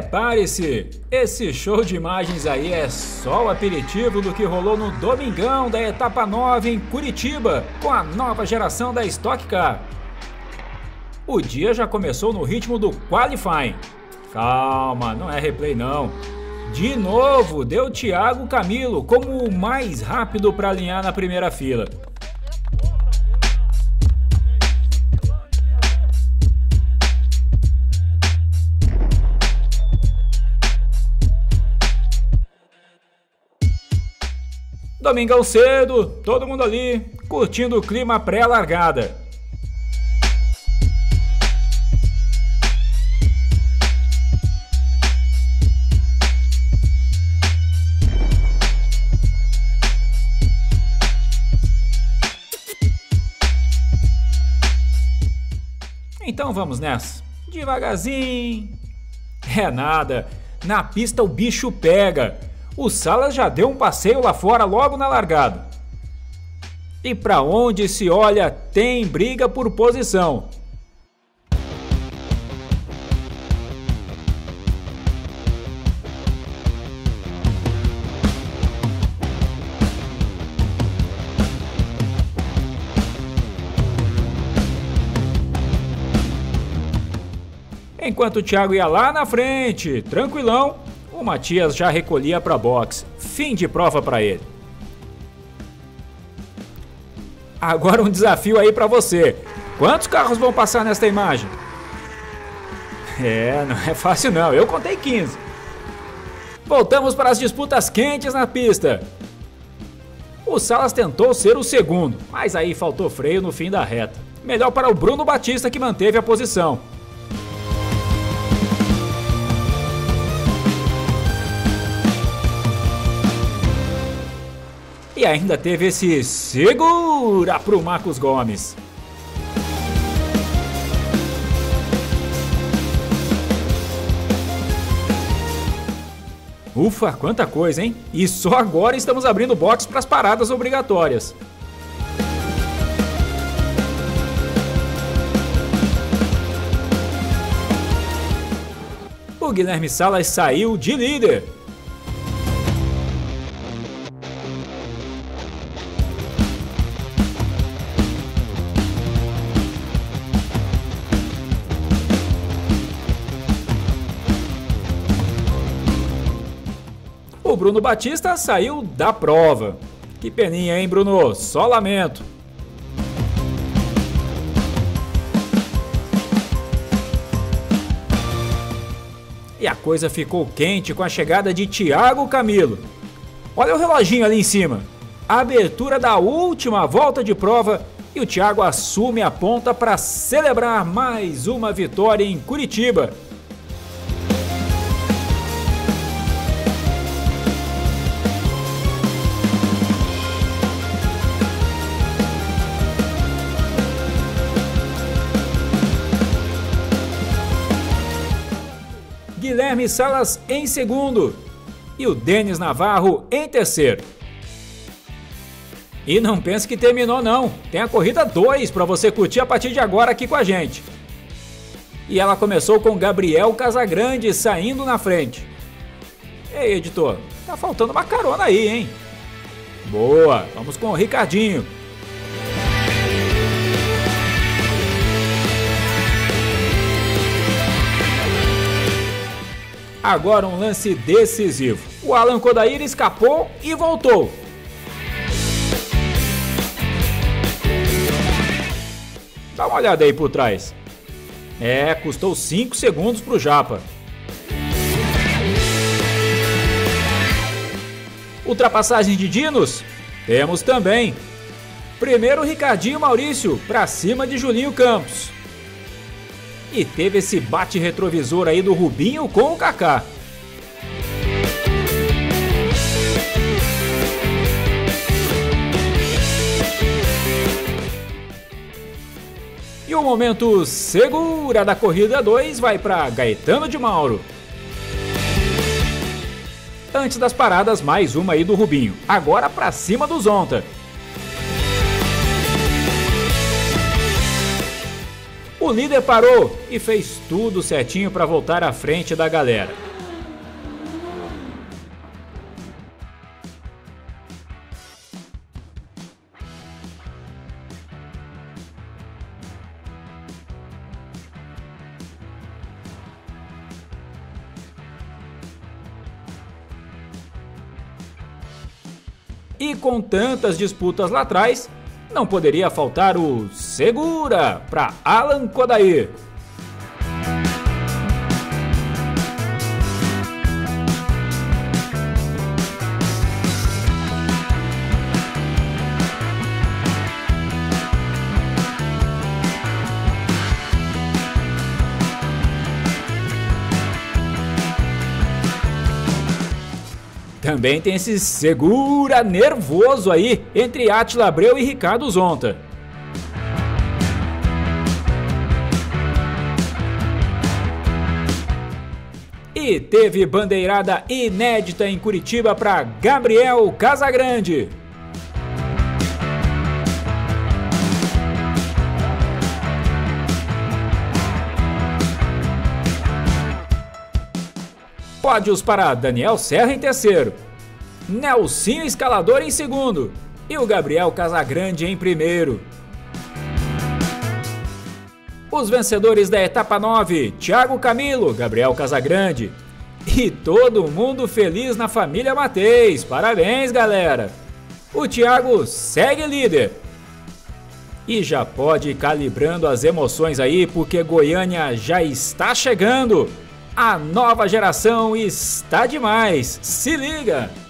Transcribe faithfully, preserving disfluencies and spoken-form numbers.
Prepare-se! Esse show de imagens aí é só o aperitivo do que rolou no domingão da etapa nove em Curitiba, com a nova geração da Stock Car. O dia já começou no ritmo do qualifying. Calma, não é replay não. De novo, deu Thiago Camilo como o mais rápido para alinhar na primeira fila. Domingão cedo, todo mundo ali, curtindo o clima pré-largada. Então vamos nessa, devagarzinho. É nada, na pista o bicho pega. O Salas já deu um passeio lá fora logo na largada. E para onde se olha tem briga por posição. Enquanto o Thiago ia lá na frente, tranquilão, o Matias já recolhia para box. Fim de prova para ele. Agora um desafio aí para você. Quantos carros vão passar nesta imagem? É, não é fácil não. Eu contei quinze. Voltamos para as disputas quentes na pista. O Salas tentou ser o segundo, mas aí faltou freio no fim da reta. Melhor para o Bruno Batista, que manteve a posição. E ainda teve esse segura pro Marcos Gomes. Ufa, quanta coisa, hein? E só agora estamos abrindo box para as paradas obrigatórias. O Guilherme Salas saiu de líder. O Bruno Batista saiu da prova. Que peninha, hein, Bruno? Só lamento. E a coisa ficou quente com a chegada de Thiago Camilo. Olha o reloginho ali em cima. A abertura da última volta de prova e o Thiago assume a ponta para celebrar mais uma vitória em Curitiba. Guilherme Salas em segundo e o Denis Navarro em terceiro. E não pense que terminou não, tem a corrida dois para você curtir a partir de agora aqui com a gente. E ela começou com Gabriel Casagrande saindo na frente. Ei, editor, tá faltando uma carona aí, hein? Boa, vamos com o Ricardinho. Agora um lance decisivo. O Alan Kodair escapou e voltou. Dá uma olhada aí por trás. É, custou cinco segundos para o Japa. Ultrapassagem de Dinos? Temos também. Primeiro Ricardinho Maurício para cima de Julinho Campos. E teve esse bate retrovisor aí do Rubinho com o Kaká. E o momento segura da corrida dois vai para Gaetano de Mauro. Antes das paradas, mais uma aí do Rubinho. Agora para cima do Zonta. O líder parou e fez tudo certinho para voltar à frente da galera. E com tantas disputas lá atrás, não poderia faltar o segura para Alan Kodair. Também tem esse segura nervoso aí entre Átila Abreu e Ricardo Zonta. E teve bandeirada inédita em Curitiba para Gabriel Casagrande. Pódios para Daniel Serra em terceiro, Nelsinho Escalador em segundo e o Gabriel Casagrande em primeiro. Os vencedores da etapa nove, Thiago Camilo, Gabriel Casagrande e todo mundo feliz na família Mateis. Parabéns, galera! O Thiago segue líder e já pode ir calibrando as emoções aí, porque Goiânia já está chegando. A nova geração está demais, se liga!